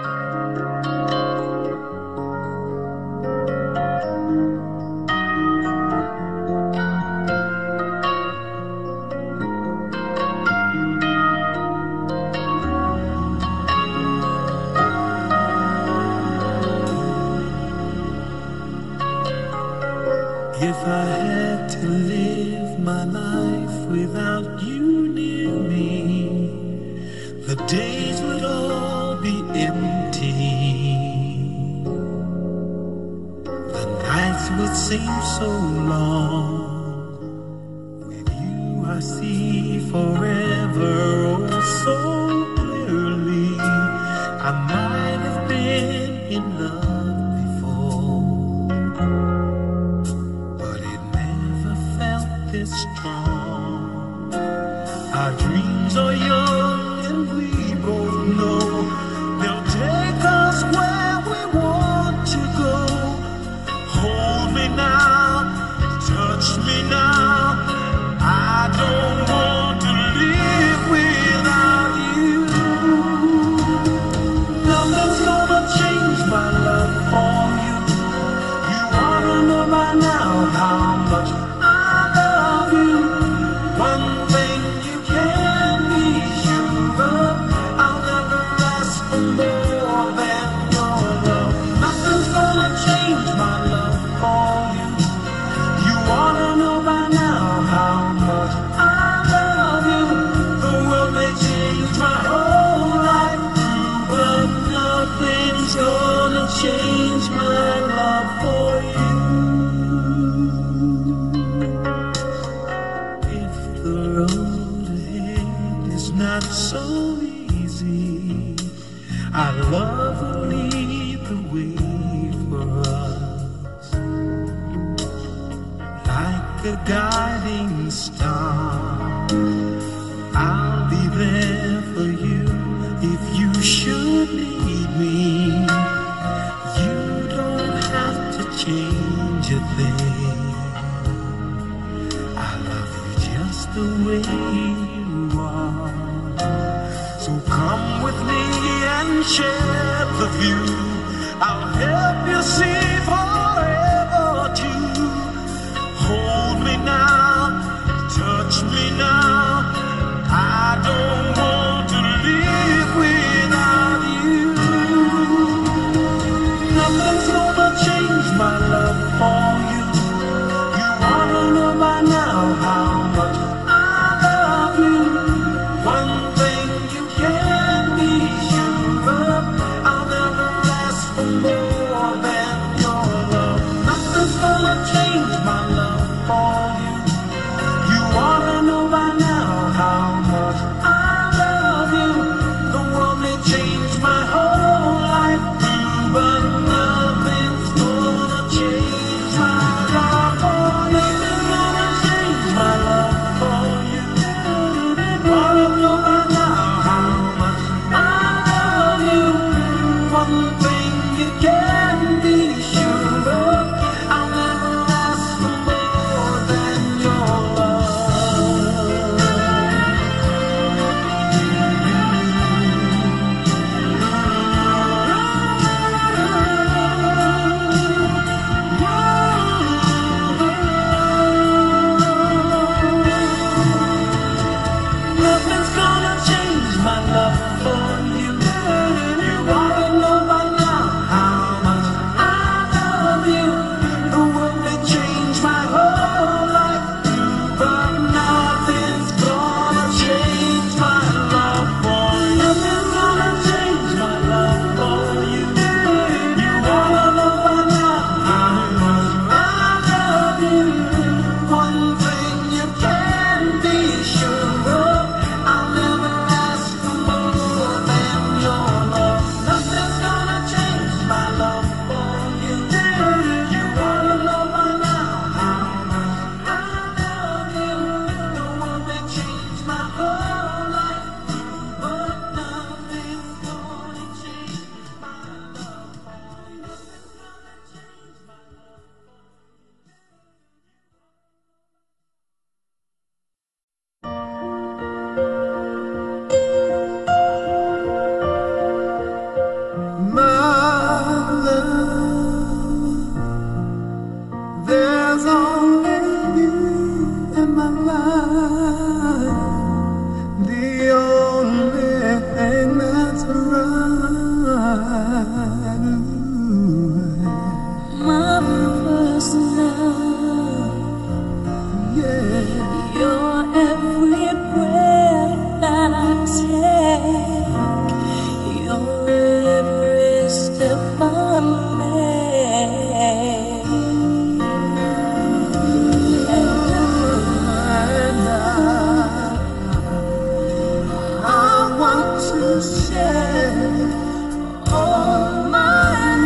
If I had to live my life without you near me, the days would all be empty. The nights would seem so long. With you I see forever oh so clearly. I might have been in love this strong. Our dreams are young and we both know they'll take us where we want to go. Hold me now, touch me now. I don't want to live without you. Nothing's gonna change my love for you. You ought to know by now how much change my love for you. If the road ahead is not so easy, our love will lead the way for us, like a guiding star. I'll be there for you if you should need me. Change a thing. I love you just the way you are. So come with me and share the view. I'll help you see forever too. Hold me now, touch me now. I don't want to live without you. Nothing's gonna change my love for you. You ought to know by now how much I love you. One thing you can be sure of, I'll never ask for more than your love. Nothing's gonna change my love for you. You ought to know by now how much I love you. The world may change my whole life through, but nothing's gonna change my love for you. Nothing's gonna change my love for you. You ought to know by now how much I love you. One thing you can be sure of, I'll never ask for more than your love. Nothing's gonna change my love for you. You ought to know by now. My first love, yeah. Your every breath that I take, your every step I make, and I want to share all my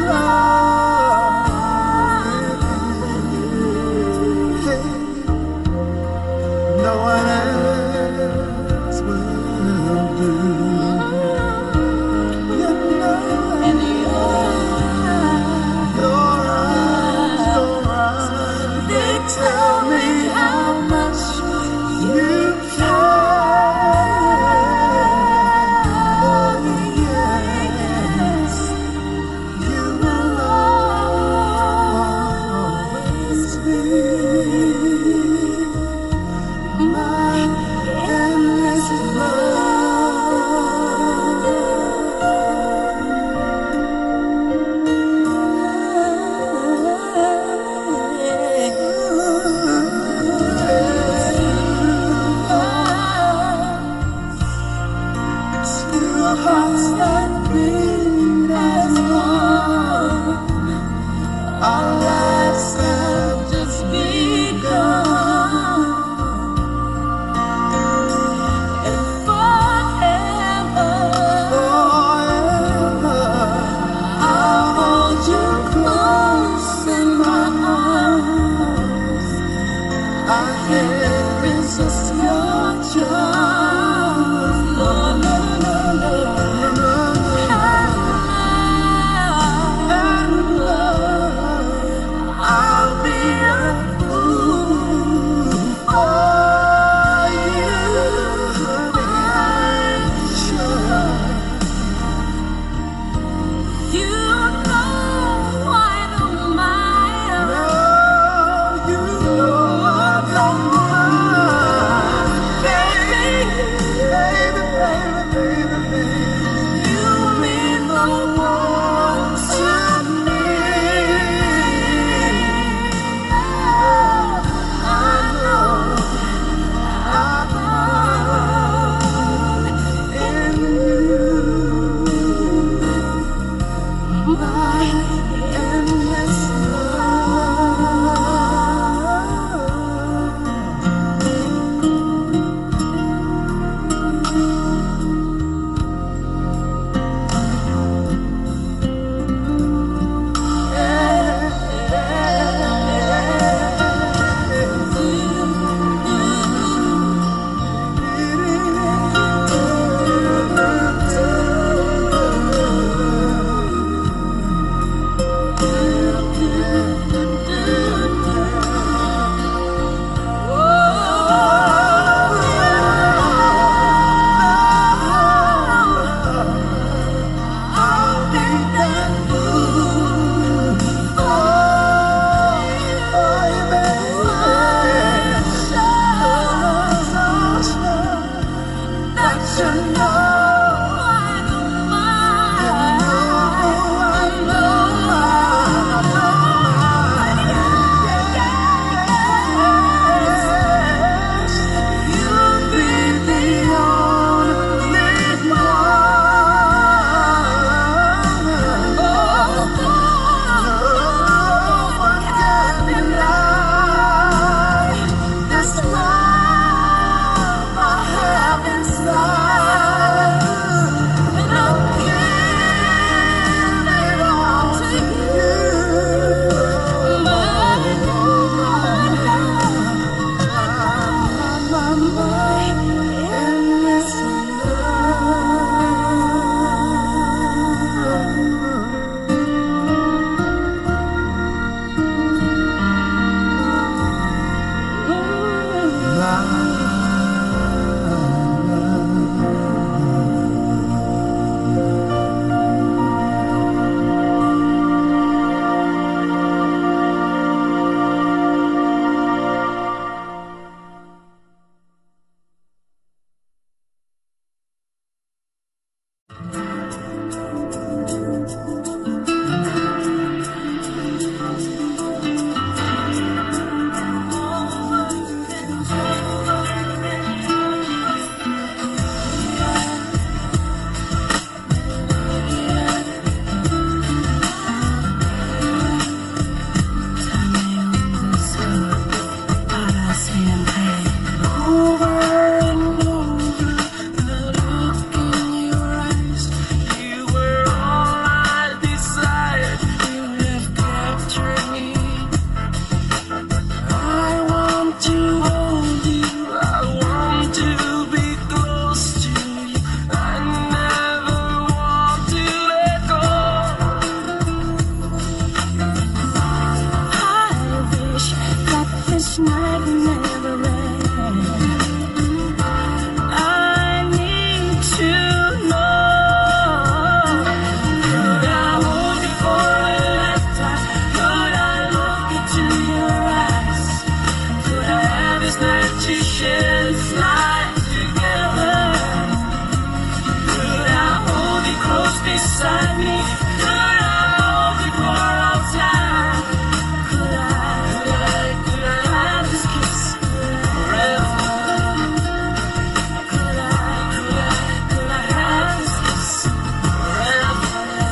beside me? Could I hold you for all time? Could I have this kiss forever? Could I have this kiss forever?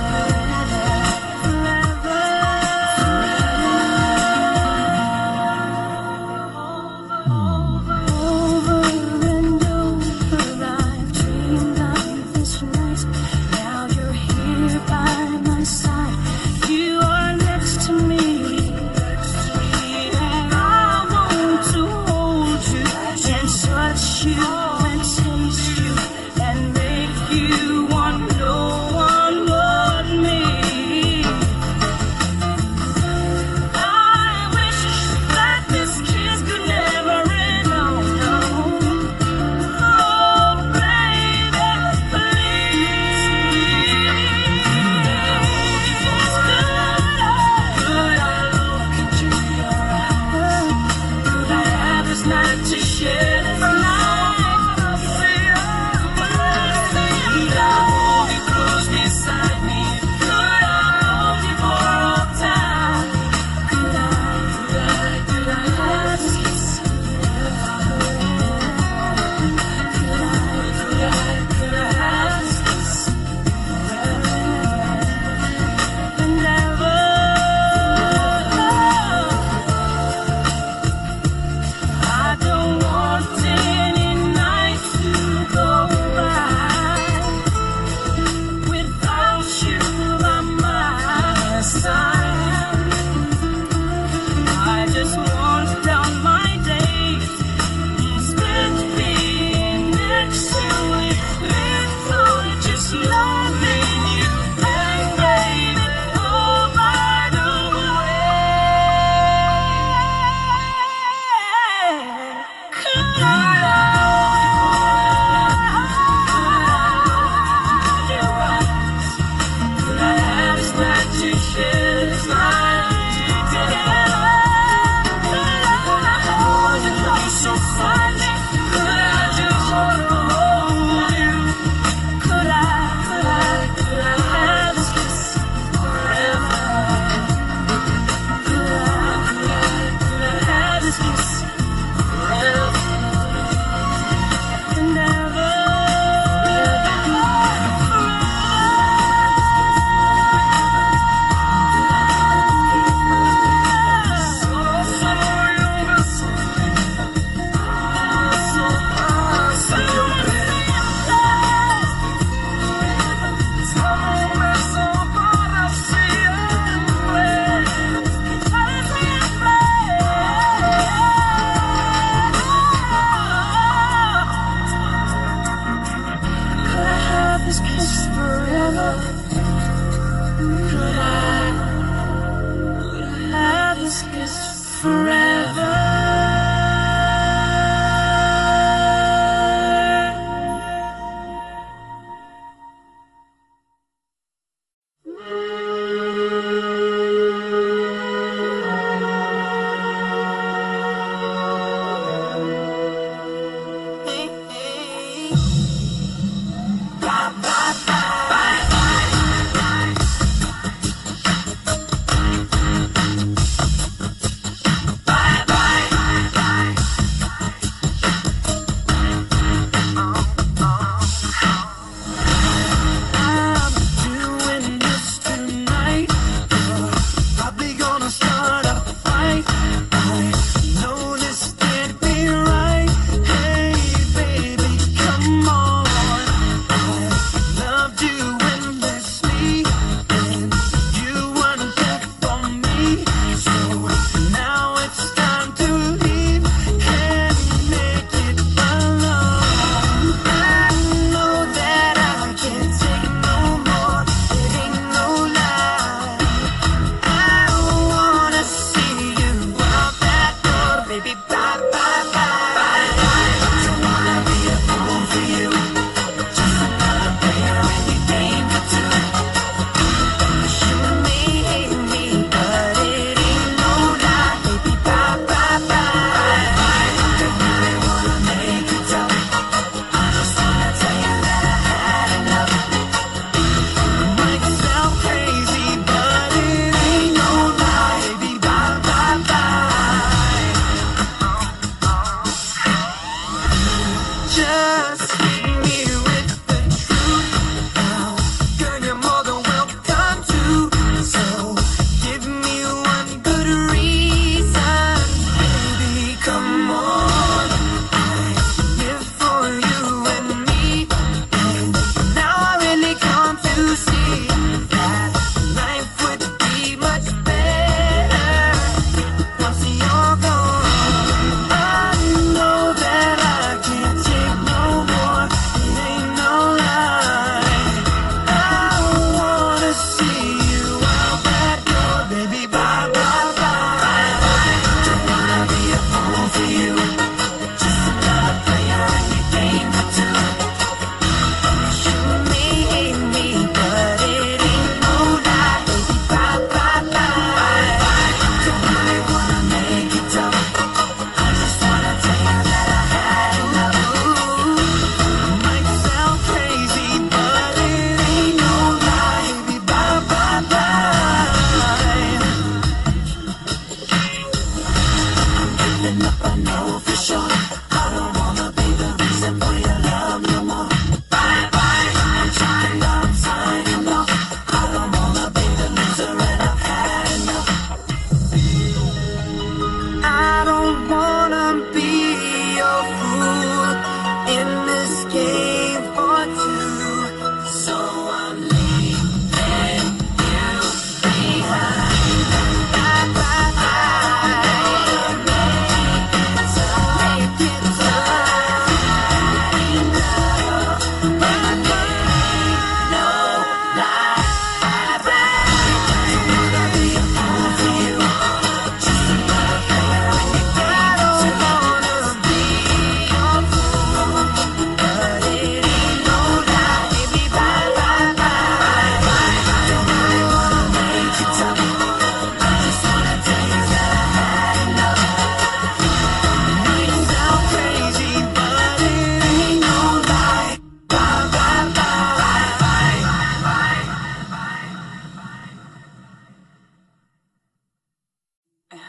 Over and over, I've dreamed of this night. Now you're here by my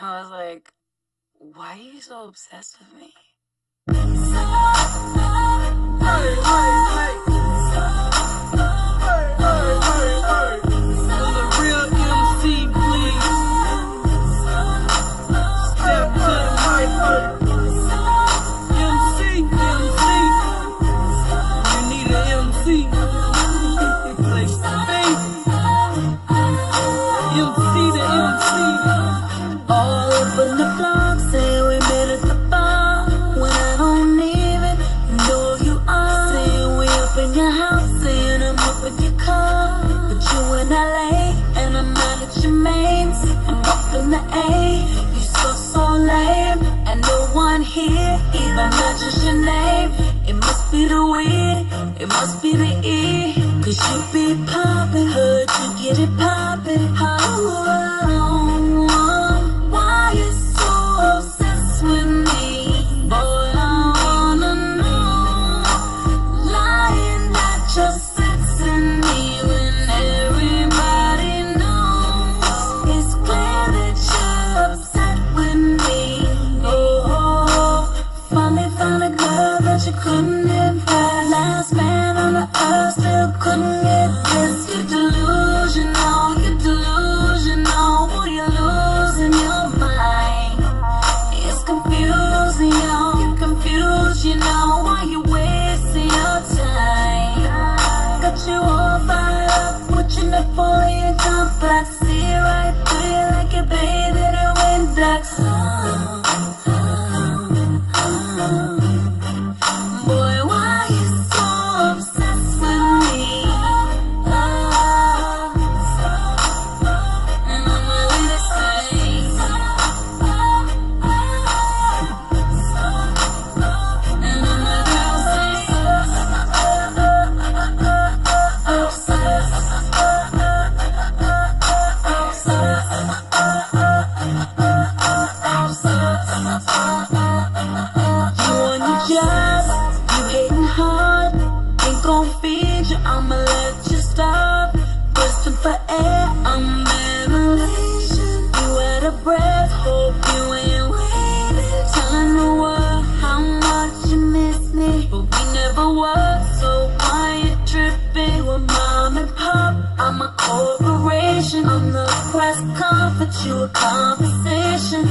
I was like, why are you so obsessed with me? Here, even mentions your name. It must be the weed, it must be the E. Cause you be poppin', heard you get it poppin'. Why you so obsessed with me? Boy, I wanna know. Lying that you're sexing me when everybody knows. It's clear that you're upset with me. Found a girl that you couldn't impress. Last man on the earth still couldn't get this. You're delusional, you're delusional. Boy, you're losing your mind. It's confusing, yo. You're confused, you know. Why you wasting your time? Got you all fired up, put you in the Napoleon complex. See it right through you like you're bathed in a Windex. Boy, why you so obsessed with me? And I'ma let it say, and I'ma let I'ma let you stop. Bursting for air, I'm ventilation. You out of breath, hope you ain't waiting. Telling the world how much you miss me, but we never were, so why you tripping? With mom and pop, I'm a corporation. I'm the press conference, you a conversation.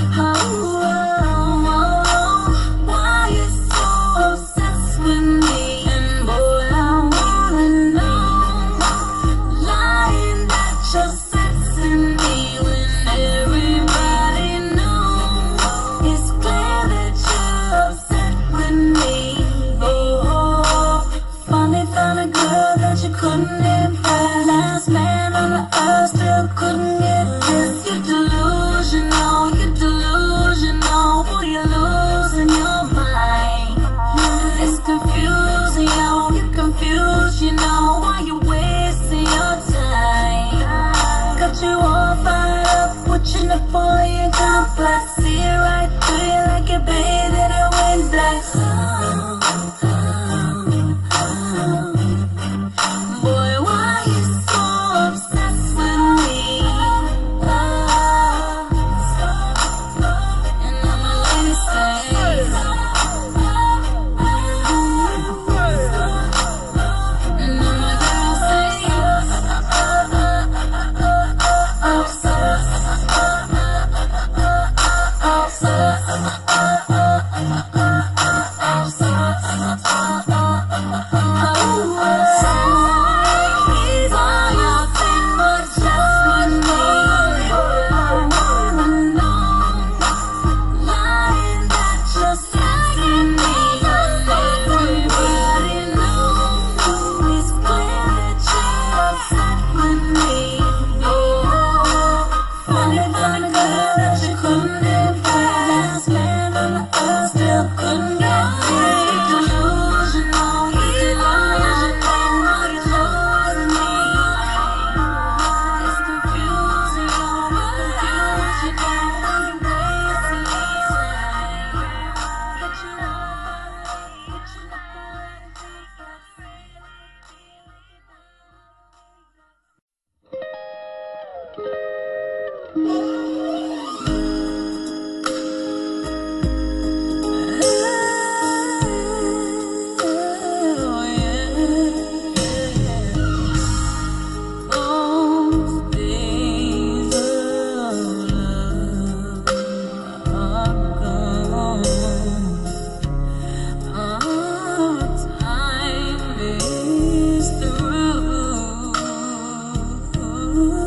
Why you so obsessed with me? Couldn't impress. Last man on the earth still couldn't get this. You're delusional, you're delusional. Boy, you're losing your mind. It's confusing, yo. You're confused, you know. Why you wasting your time? Got you all fired up, put you in the Napoleon complex. See it right through you like you're bathed in a Windex. Boy, why you so obsessed with me? And I'ma let it say, and I'ma let it say,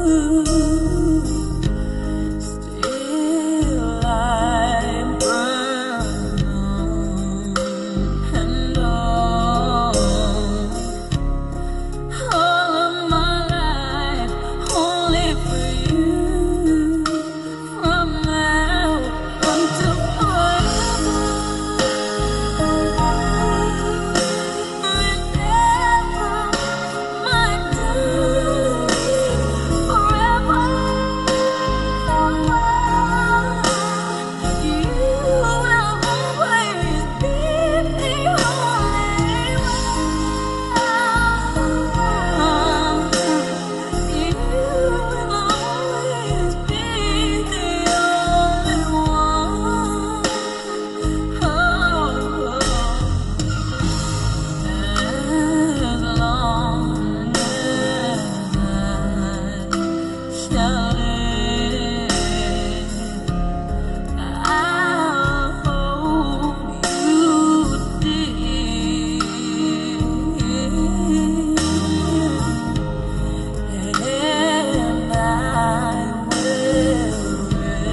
still I burn and all of my life only for you. From now until forever, my duty forever. You will always be the only one. You will always be the only one. Oh. As long as I shout it, I'll hold you dear, and I will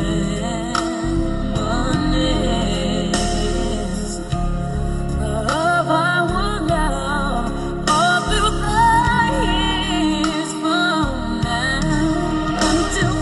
reminisce of our love all through the years from now until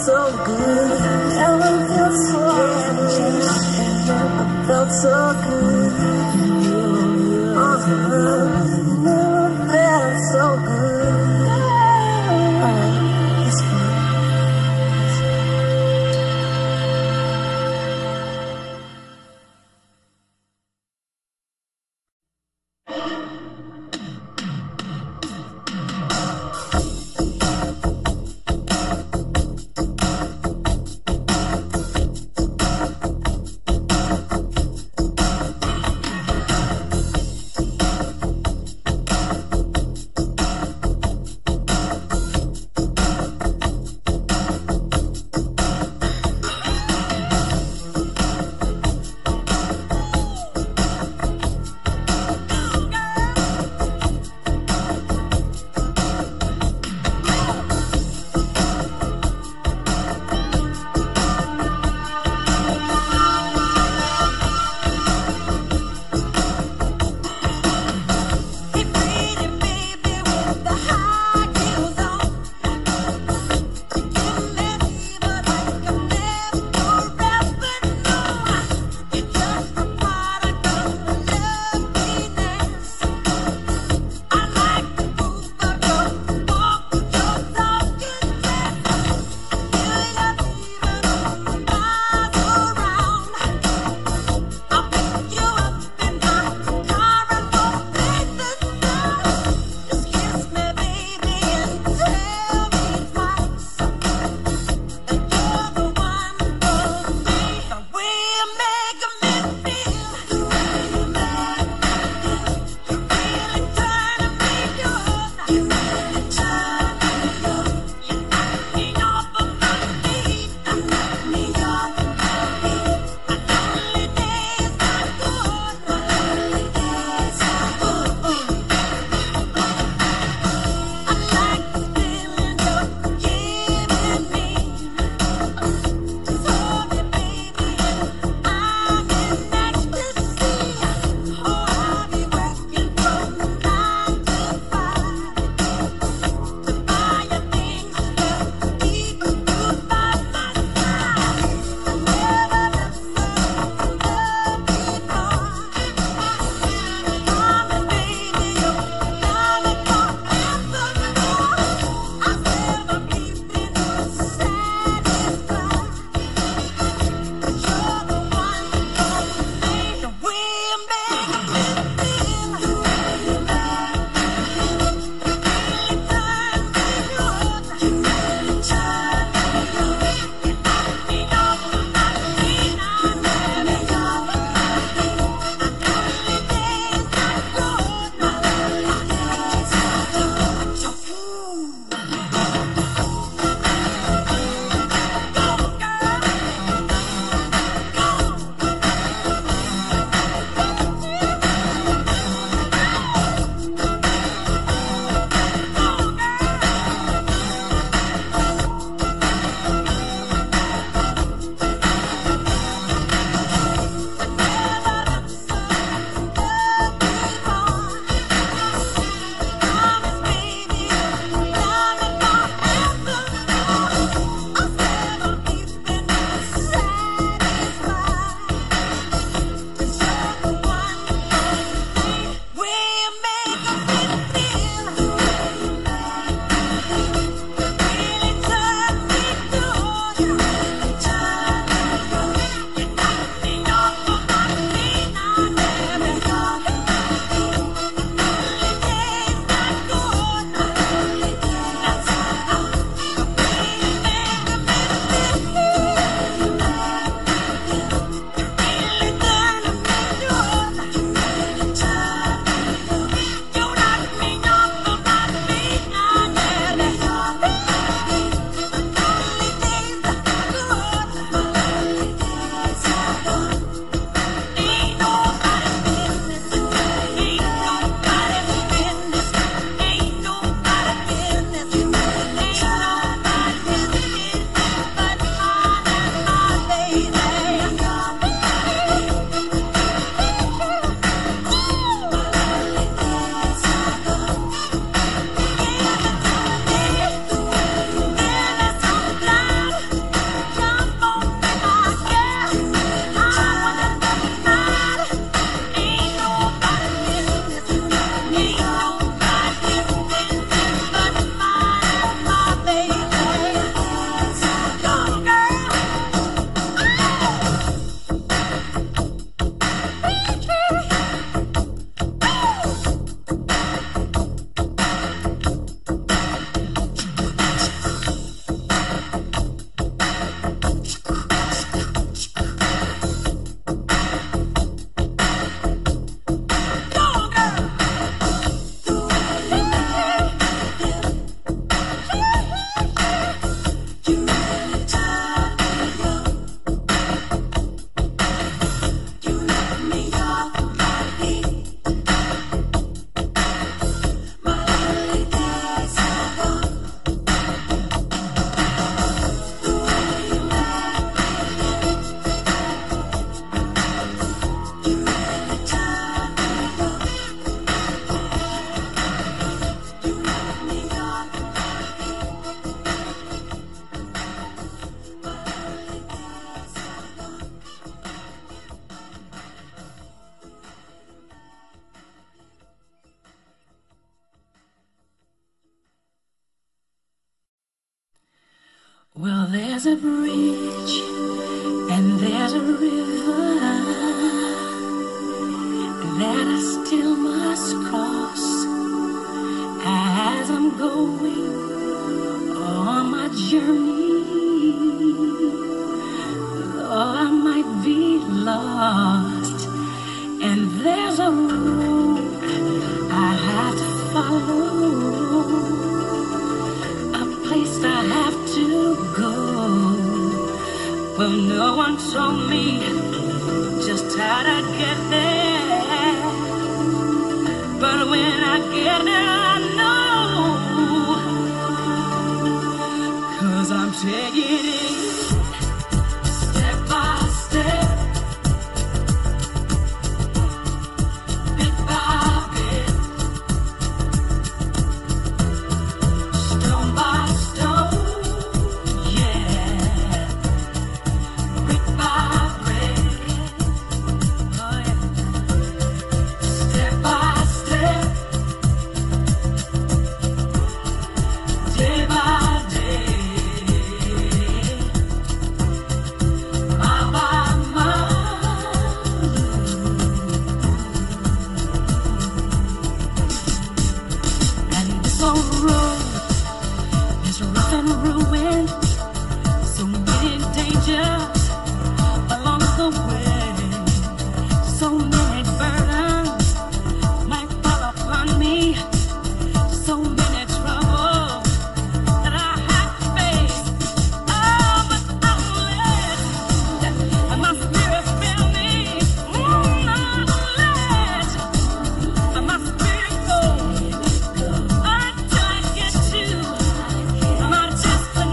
so good. Never felt so good. Never felt so good. Never felt so good. It's fun. Well, there's a bridge and there's a river that I still must cross as I'm going on my journey. Though I might be lost, and there's a road I have to follow, a place I have to go. Well, no one told me just how to get there, but when I get there I know, 'cause I'm taking it step by step, bit by bit, stone by stone, yeah, brick by brick, oh yeah, step by step, day by day, mile by mile. And this old road is rough and ruined, so many dangers along the way, so many burdens might fall upon me, so many troubles that I have to face. Oh, but I won't let my spirit fail me. I won't let my spirit go until I get to my destination.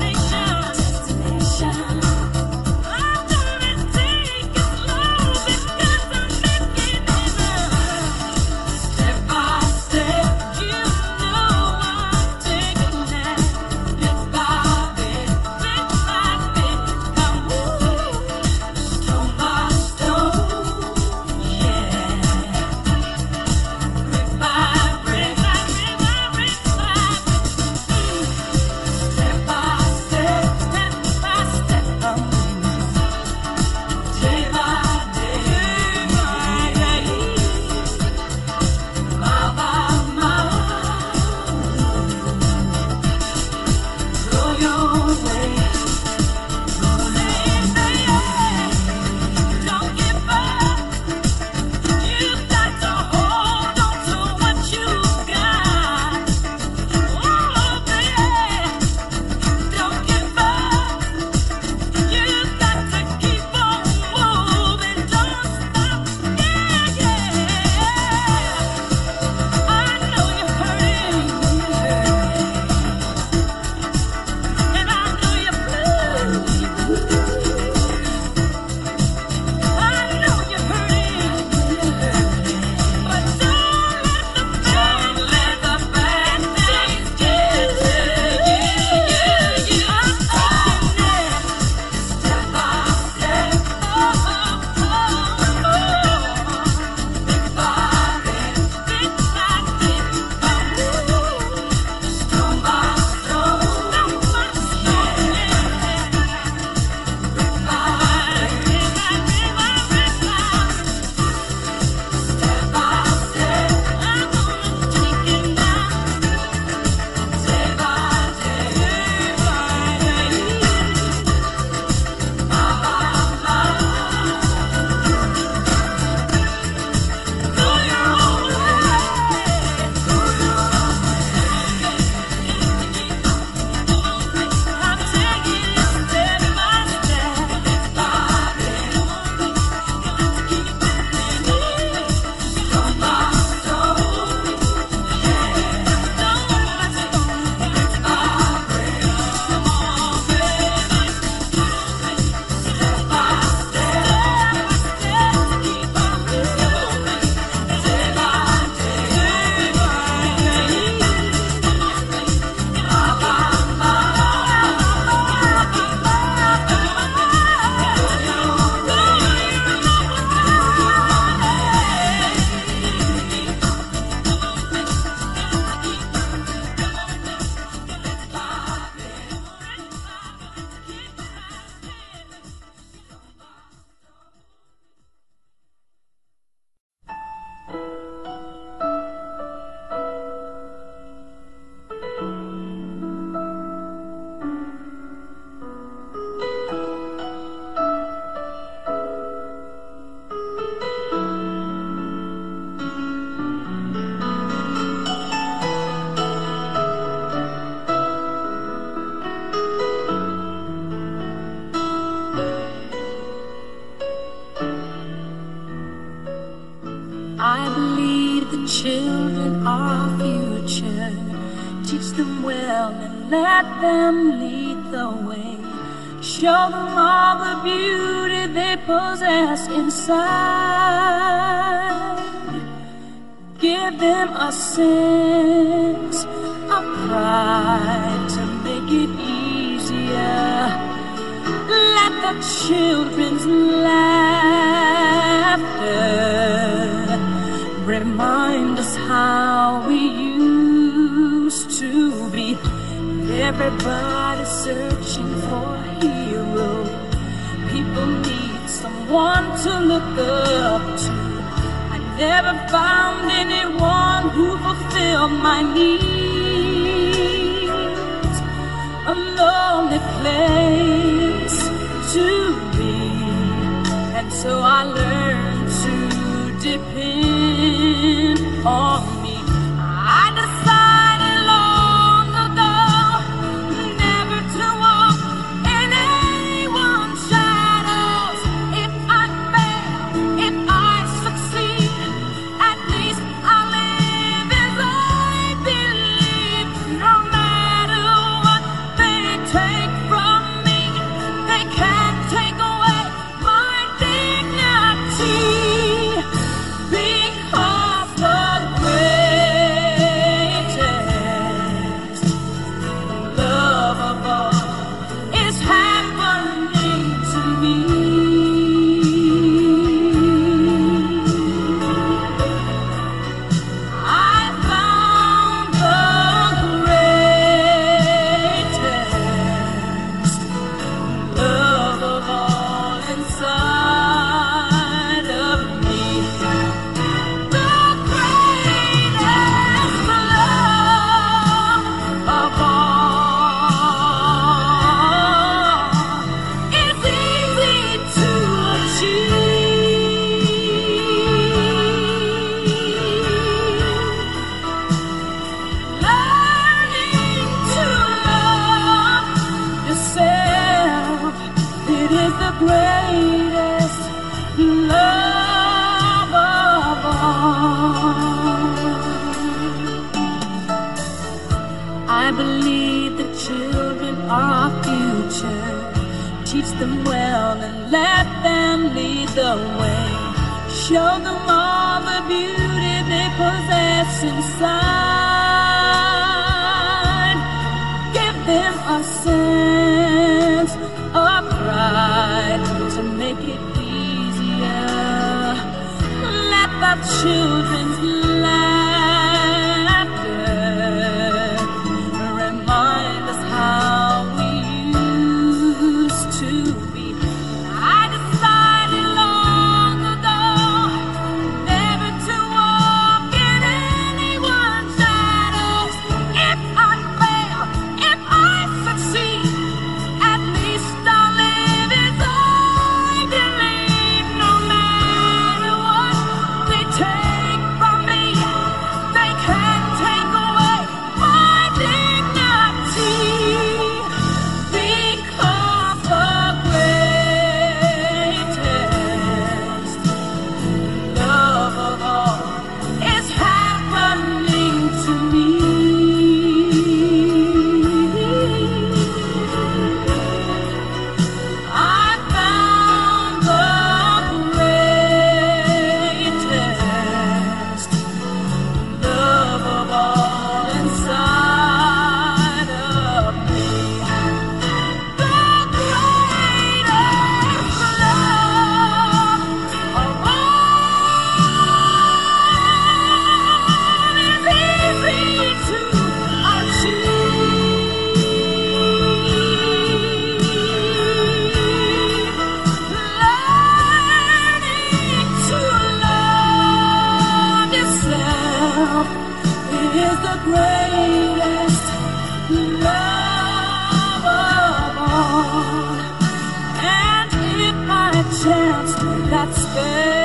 well and let them lead the way. Show them all the beauty they possess inside. Give them a sense of pride to make it easier. Let the children's laughter remind us how we used to be. Everybody's searching for a hero. People need someone to look up to. I never found anyone who fulfilled my needs. A lonely place to be, and so I learned to depend on me. I decided long ago never to walk in anyone's shadows. If I fail, if I succeed, at least I'll live as I believe. No matter what they take from me, they can't take away my dignity. Because the greatest love of all is happening to me. I found the greatest love of all inside of me. The greatest love of all is easy to achieve. Learning to love yourself, it is the greatest love of all. I believe the children are our future. Teach them well and let them lead the way. Show them all the beauty they possess inside. Give them a sense of pride to make it easier. Let the children's laughter remind us how we used to be. I decided long ago never to walk in anyone's shadows. If I fail, if I succeed, at least I'll live as I believe. No matter what they take from me, they can't take away my dignity. Because the greatest love of all is happening to me. I found the greatest love of all inside of me. The greatest love of all is easy to achieve. Learning to love yourself, it is the greatest love of all. And if by chance that spell